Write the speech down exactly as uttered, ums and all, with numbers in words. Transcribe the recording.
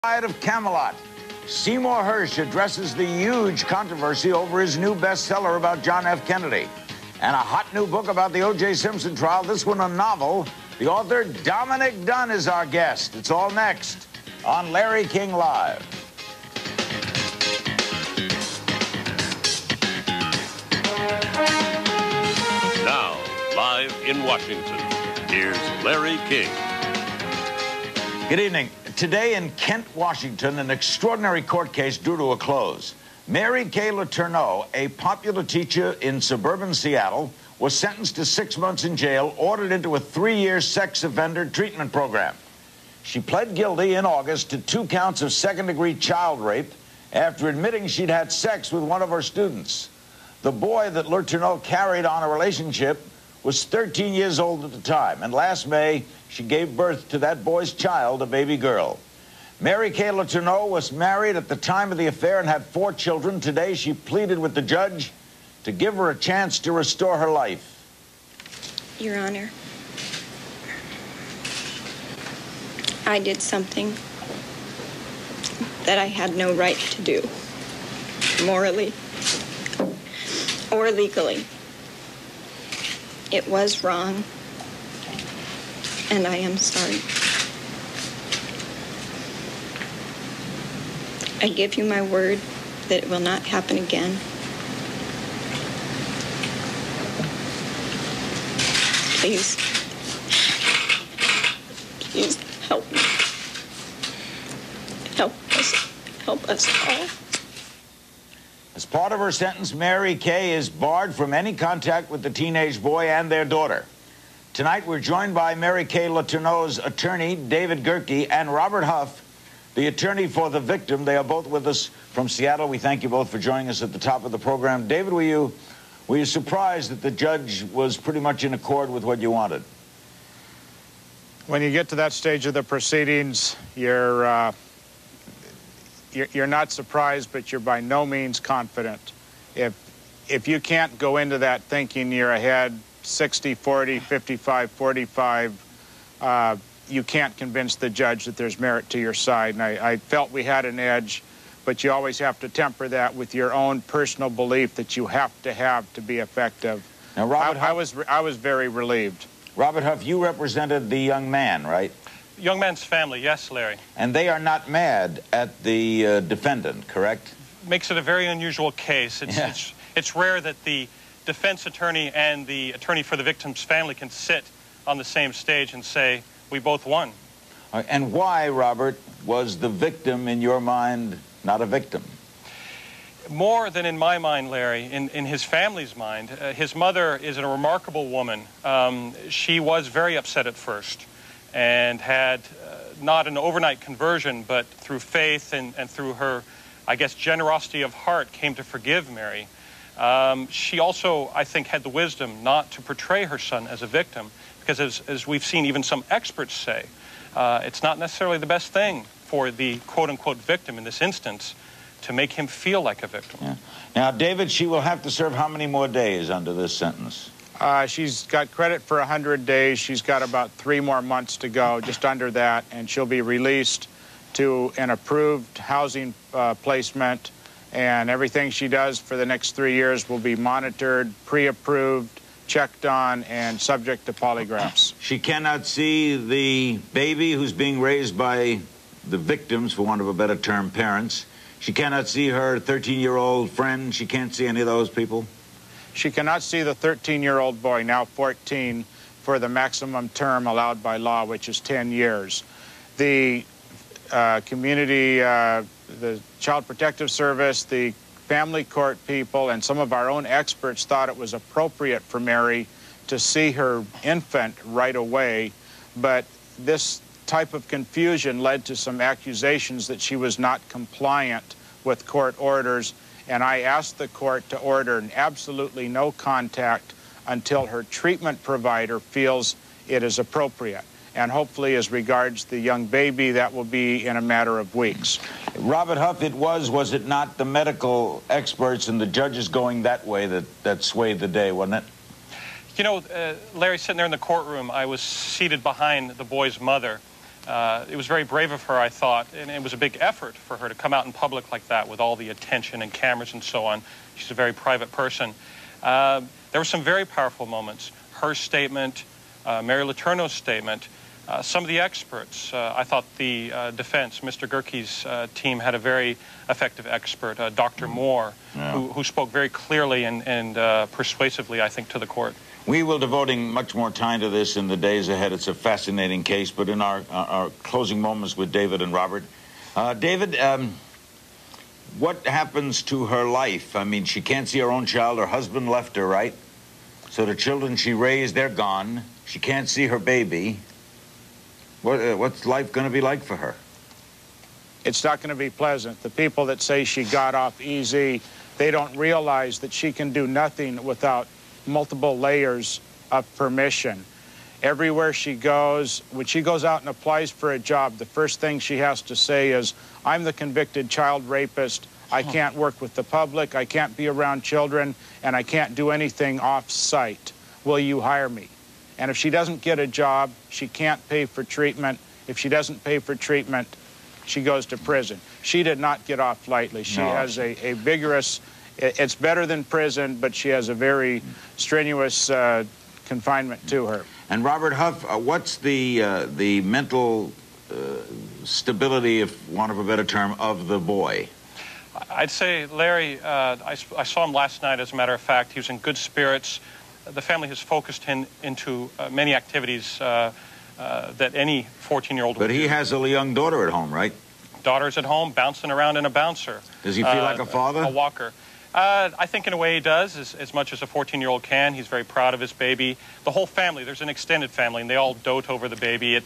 Of Camelot. Seymour Hersh addresses the huge controversy over his new bestseller about John F. Kennedy. And a hot new book about the O J Simpson trial, this one a novel. The author, Dominic Dunn, is our guest. It's all next on Larry King Live. Now, live in Washington, here's Larry King. Good evening. Today in Kent, Washington, an extraordinary court case drew to a close. Mary Kay Letourneau, a popular teacher in suburban Seattle, was sentenced to six months in jail, ordered into a three-year sex offender treatment program. She pled guilty in August to two counts of second-degree child rape after admitting she'd had sex with one of her students. The boy that Letourneau carried on a relationship was thirteen years old at the time, and last May, she gave birth to that boy's child, a baby girl. Mary Kay Letourneau was married at the time of the affair and had four children. Today, she pleaded with the judge to give her a chance to restore her life. Your Honor, I did something that I had no right to do, morally or legally. It was wrong, and I am sorry. I give you my word that it will not happen again. Please, please help me. Help us, help us all. As part of her sentence, Mary Kay is barred from any contact with the teenage boy and their daughter. Tonight, we're joined by Mary Kay Letourneau's attorney, David Gerke, and Robert Huff, the attorney for the victim. They are both with us from Seattle. We thank you both for joining us at the top of the program. David, were you, were you surprised that the judge was pretty much in accord with what you wanted? When you get to that stage of the proceedings, you're... Uh... You're not surprised, but you're by no means confident. If, if you can't go into that thinking you're ahead sixty forty, fifty-five forty-five, uh, you can't convince the judge that there's merit to your side. And I, I felt we had an edge, but you always have to temper that with your own personal belief that you have to have to be effective. Now, Robert I, I, was, I was very relieved. Robert Huff, you represented the young man, right? Young man's family, yes, Larry. And they are not mad at the uh, defendant, correct? Makes it a very unusual case. It's, yeah. it's, it's rare that the defense attorney and the attorney for the victim's family can sit on the same stage and say, we both won. Uh, and why, Robert, was the victim, in your mind, not a victim? More than in my mind, Larry, in, in his family's mind. Uh, his mother is a remarkable woman. Um, she was very upset at first, and had uh, not an overnight conversion, but through faith and, and through her, I guess, generosity of heart, came to forgive Mary. Um, she also, I think, had the wisdom not to portray her son as a victim, because as, as we've seen even some experts say, uh, it's not necessarily the best thing for the quote-unquote victim in this instance to make him feel like a victim. Yeah. Now, David, she will have to serve how many more days under this sentence? Uh, she's got credit for one hundred days. She's got about three more months to go, just under that, and she'll be released to an approved housing uh, placement, and everything she does for the next three years will be monitored, pre-approved, checked on, and subject to polygraphs. She cannot see the baby who's being raised by the victims, for want of a better term, parents. She cannot see her thirteen-year-old friend. She can't see any of those people. She cannot see the thirteen-year-old boy, now fourteen, for the maximum term allowed by law, which is ten years. The uh, community, uh, the Child Protective Service, the family court people, and some of our own experts thought it was appropriate for Mary to see her infant right away, but this type of confusion led to some accusations that she was not compliant with court orders, and I asked the court to order absolutely no contact until her treatment provider feels it is appropriate. And hopefully, as regards the young baby, that will be in a matter of weeks. Robert Huff, it was, was it not, the medical experts and the judges going that way that, that swayed the day, wasn't it? You know, uh, Larry, sitting there in the courtroom, I was seated behind the boy's mother. Uh, it was very brave of her, I thought, and it was a big effort for her to come out in public like that with all the attention and cameras and so on. She's a very private person. Uh, there were some very powerful moments. Her statement, uh, Mary Letourneau's statement, uh, some of the experts. Uh, I thought the uh, defense, Mister Gerke's uh, team had a very effective expert, uh, Doctor Moore, yeah. who, who spoke very clearly and, and uh, persuasively, I think, to the court. We will devoting much more time to this in the days ahead. It's a fascinating case, but in our, uh, our closing moments with David and Robert. Uh, David, um, what happens to her life? I mean, she can't see her own child. Her husband left her, right? So the children she raised, they're gone. She can't see her baby. What, uh, what's life going to be like for her? It's not going to be pleasant. The people that say she got off easy, they don't realize that she can do nothing without multiple layers of permission. Everywhere she goes, when she goes out and applies for a job, the first thing she has to say is, I'm the convicted child rapist. I can't work with the public. I can't be around children, and I can't do anything off-site. Will you hire me? And if she doesn't get a job, she can't pay for treatment. If she doesn't pay for treatment, she goes to prison. She did not get off lightly. She No. has a, a vigorous, it's better than prison, but she has a very strenuous uh, confinement to her. And Robert Huff, uh, what's the uh, the mental uh, stability, if want of a better term, of the boy? I'd say, Larry, uh, I, I saw him last night, as a matter of fact. He was in good spirits. The family has focused him into uh, many activities uh, uh, that any fourteen-year-old would But he do. has a young daughter at home, right? Daughter's at home, bouncing around in a bouncer. Does he feel uh, like a father? A walker. Uh, I think in a way he does, as, as much as a fourteen-year-old can. He's very proud of his baby. The whole family, there's an extended family, and they all dote over the baby. It,